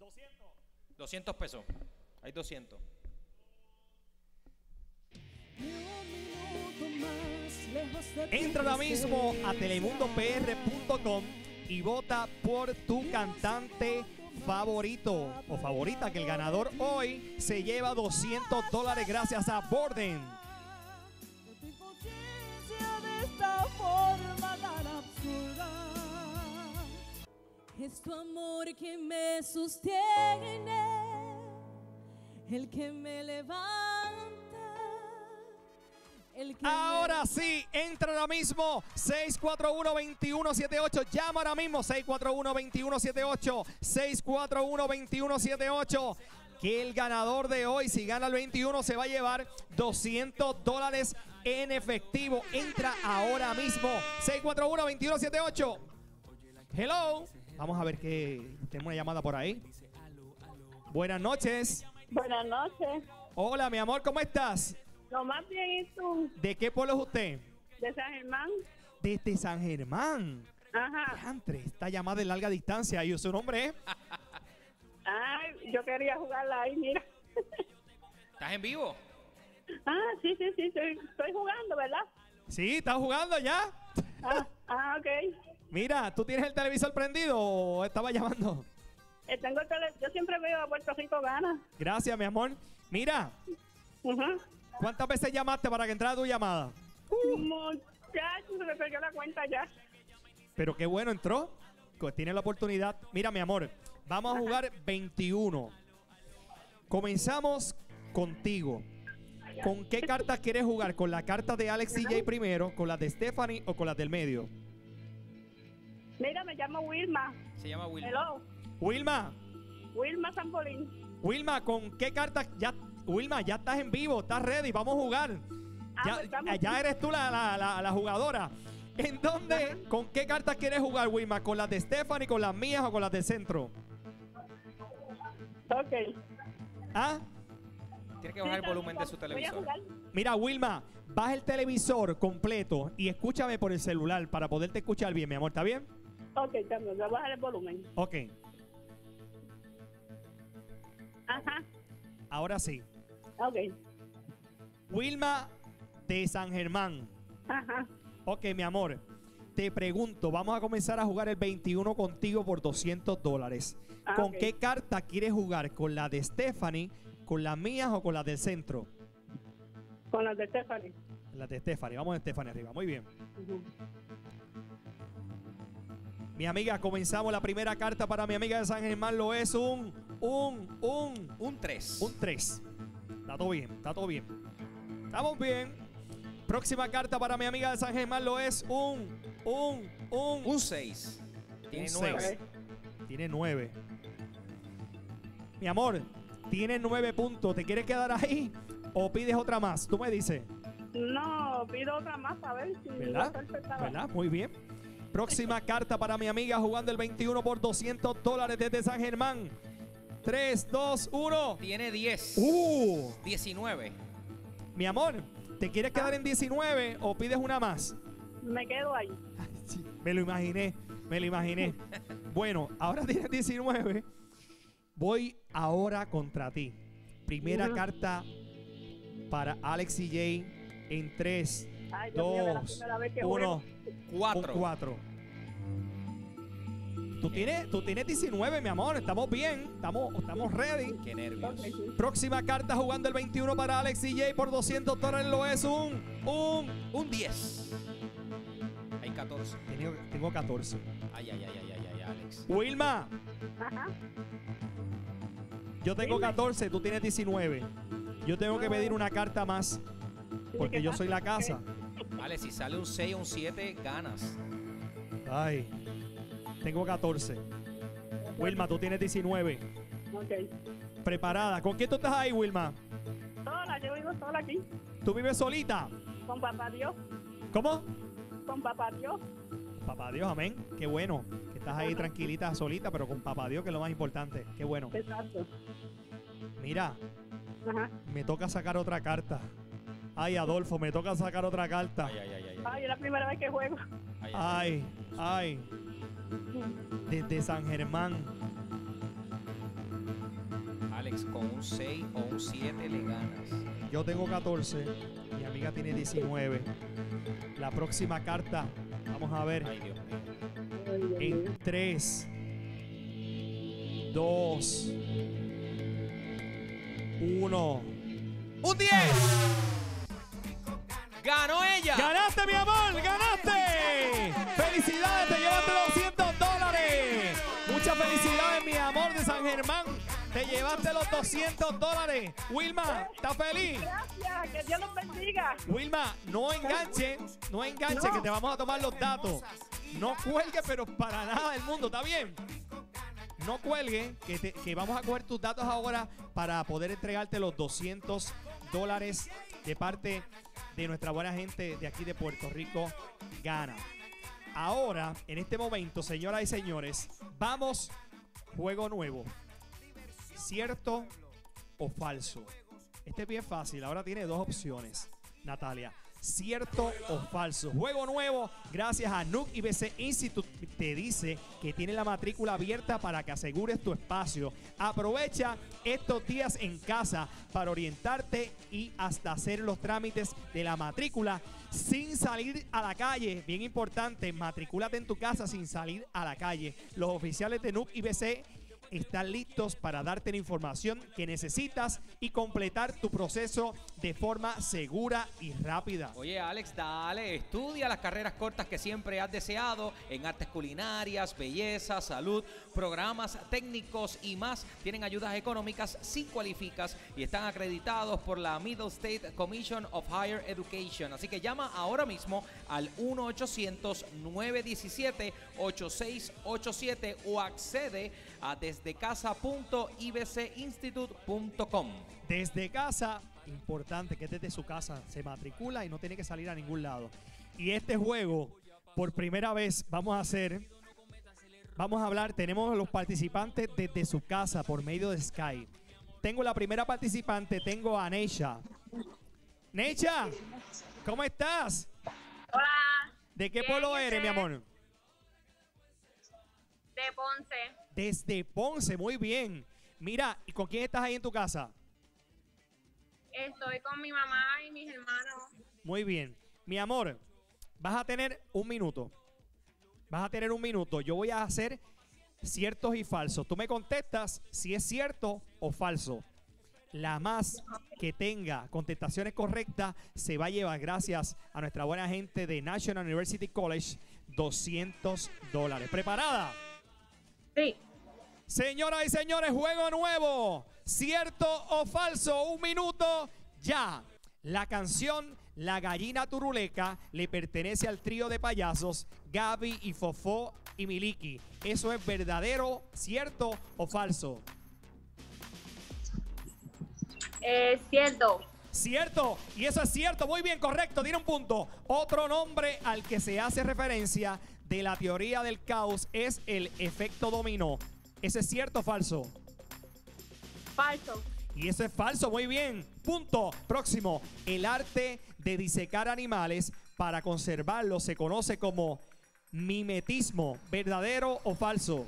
200 pesos. Hay 200. Entra ahora mismo a telemundopr.com y vota por tu cantante favorito o favorita, que el ganador hoy se lleva $200 gracias a Borden. Es tu amor que me sostiene, el que me levanta, el que Ahora sí, entra ahora mismo 641-2178. Llama ahora mismo 641-2178. 641-2178. Que el ganador de hoy, si gana el 21, se va a llevar $200 en efectivo. Entra ahora mismo 641-2178. Hello. Vamos a ver que tenemos una llamada por ahí. Buenas noches. Buenas noches. Hola, mi amor, ¿cómo estás? Lo más bien, ¿y tú? ¿De qué pueblo es usted? ¿De San Germán? Desde San Germán. Ajá. Diantre, esta llamada de larga distancia. ¿Y su nombre es? Ay, yo quería jugarla ahí, mira. ¿Estás en vivo? Sí, estoy jugando, ¿verdad? Sí, ¿estás jugando ya? Ok. Mira, ¿tú tienes el televisor prendido o estaba llamando? Yo siempre veo a Puerto Rico gana. Gracias, mi amor. Mira, ¿cuántas veces llamaste para que entrara tu llamada? Muchachos, se me perdió la cuenta ya. Pero qué bueno, entró. Pues tiene la oportunidad. Mira, mi amor, vamos a jugar 21. Comenzamos contigo. ¿Con qué cartas quieres jugar? ¿Con la carta de Alex DJ primero, con las de Stephanie o con las del medio? Mira, me llamo Wilma. Se llama Wilma. Hello. Wilma. Wilma Zambolín. Wilma, ¿con qué cartas? Wilma, ya estás en vivo, estás ready, vamos a jugar. Ya eres tú la jugadora. ¿En dónde? ¿Con qué cartas quieres jugar, Wilma? ¿Con las de Stephanie, con las mías o con las del centro? Ok. Tiene que bajar el volumen de su televisor. Mira, Wilma, baja el televisor completo y escúchame por el celular para poderte escuchar bien, mi amor, ¿está bien? Ok, también, voy a bajar el volumen. Ok. Ajá. Ahora sí. Ok. Wilma de San Germán. Ajá. Ok, mi amor. Te pregunto, vamos a comenzar a jugar el 21 contigo por $200. ¿Con ok. qué carta quieres jugar? ¿Con la de Stephanie, con las mías o con las del centro? Con las de Stephanie. Las de Stephanie. Vamos de Stephanie arriba. Muy bien. Mi amiga, comenzamos. La primera carta para mi amiga de San Germán lo es un 3. Un 3. Está todo bien, está todo bien. Estamos bien. Próxima carta para mi amiga de San Germán lo es un 6. Tiene un 9. 6. Tiene 9. Mi amor, tiene 9 puntos. ¿Te quieres quedar ahí o pides otra más? Tú me dices. No, pido otra más para ver si... ¿Verdad? ¿Verdad? Muy bien. Próxima carta para mi amiga jugando el 21 por $200 desde San Germán. 3, 2, 1. Tiene 10. 19. Mi amor, ¿te quieres quedar en 19 o pides una más? Me quedo ahí. Ay, sí, me lo imaginé. Bueno, ahora tienes 19. Voy ahora contra ti. Primera carta para Alex CJ en 3, Ay, Dios mío, 2, la primera vez que 1. 4. 4. Tú tienes 19, mi amor. Estamos bien. Estamos ready. Qué nervios. Ok, sí. Próxima carta jugando el 21 para Alex CJ por $200 lo es un 10. Hay 14. Tengo 14. Ay, Alex. Wilma, Ajá. yo tengo 14, tú tienes 19. Yo tengo que pedir una carta más porque ¿qué yo pasa? soy la casa. Vale, si sale un 6 o un 7, ganas. Ay, tengo 14. Wilma, tú tienes 19. Ok. Preparada. ¿Con quién tú estás ahí, Wilma? Sola, yo vivo sola aquí. ¿Tú vives solita? Con papá Dios. ¿Cómo? Con papá Dios. Papá Dios, amén. Qué bueno que estás ahí tranquilita, solita, pero con papá Dios, que es lo más importante. Qué bueno. Exacto. Mira, Ajá. me toca sacar otra carta. Ay, Adolfo, me toca sacar otra carta. Ay, es la primera vez que juego. Ay. Desde San Germán. Alex, con un 6 o un 7 le ganas. Yo tengo 14. Mi amiga tiene 19. La próxima carta, vamos a ver. Ay, Dios mío. En 3, 2, 1. ¡Un 10! ¡Ganó ella! ¡Ganaste, mi amor! ¡Ganaste! ¡Felicidades! ¡Te llevaste $200! ¡Muchas felicidades, mi amor de San Germán! ¡Te llevaste los $200! Wilma, ¿estás feliz? Gracias, que Dios los bendiga. Wilma, no enganche, que te vamos a tomar los datos. No cuelgue, pero para nada del mundo, ¿está bien? No cuelgue, que vamos a coger tus datos ahora para poder entregarte los $200 de parte de nuestra buena gente de aquí de Puerto Rico, Ghana. Ahora, en este momento, señoras y señores, vamos, juego nuevo. ¿Cierto o falso? Este es bien fácil, ahora tiene dos opciones, Natalia. ¿Cierto o falso? Juego nuevo, gracias a Nook IBC Institute. Te dice que tiene la matrícula abierta para que asegures tu espacio. Aprovecha estos días en casa para orientarte y hasta hacer los trámites de la matrícula sin salir a la calle. Bien importante, matricúlate en tu casa sin salir a la calle. Los oficiales de Nook IBC están listos para darte la información que necesitas y completar tu proceso de forma segura y rápida. Oye, Alex, dale, estudia las carreras cortas que siempre has deseado en artes culinarias, belleza, salud, programas técnicos y más. Tienen ayudas económicas si cualificas y están acreditados por la Middle State Commission of Higher Education. Así que llama ahora mismo al 1-800-917-8687 o accede a desdecasa.ibcinstitute.com. Desde casa, importante que desde su casa se matricula y no tiene que salir a ningún lado. Y este juego, por primera vez, vamos a hablar, tenemos a los participantes desde su casa por medio de Skype. Tengo la primera participante, tengo a Neisha. Neisha, ¿cómo estás? Hola. ¿De qué Bien, pueblo ¿y eres, usted? mi amor? De Ponce. Desde Ponce, muy bien. Mira, ¿y con quién estás ahí en tu casa? Estoy con mi mamá y mis hermanos. Muy bien. Mi amor, vas a tener un minuto. Yo voy a hacer ciertos y falsos. Tú me contestas si es cierto o falso. La más que tenga contestaciones correctas se va a llevar, gracias a nuestra buena gente de National University College, $200. ¿Preparada? Sí. Señoras y señores, juego nuevo. ¿Cierto o falso? Un minuto ya. La canción La Gallina Turuleca le pertenece al trío de payasos Gaby y Fofó y Miliki. ¿Eso es verdadero, cierto o falso? Cierto. Cierto, y eso es cierto, muy bien, correcto, tiene un punto. Otro nombre al que se hace referencia de la teoría del caos es el efecto dominó. ¿Eso es cierto o falso? Falso. Y eso es falso, muy bien. Punto. Próximo. El arte de disecar animales para conservarlos se conoce como mimetismo. ¿Verdadero o falso?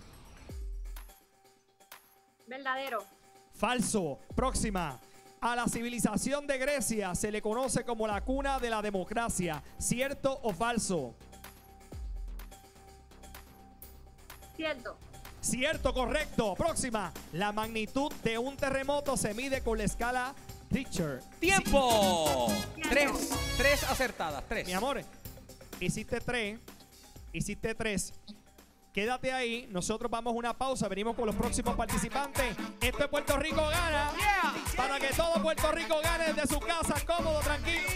Verdadero. Falso. Próxima. A la civilización de Grecia se le conoce como la cuna de la democracia. ¿Cierto o falso? Cierto. Cierto, correcto. Próxima. La magnitud de un terremoto se mide con la escala Richter. ¡Tiempo! Sí. Tres acertadas, 3. Mi amor, hiciste tres. Quédate ahí, nosotros vamos a una pausa, venimos con los próximos participantes. Esto es Puerto Rico Gana. Yeah. Para que todo Puerto Rico gane desde su casa, cómodo, tranquilo.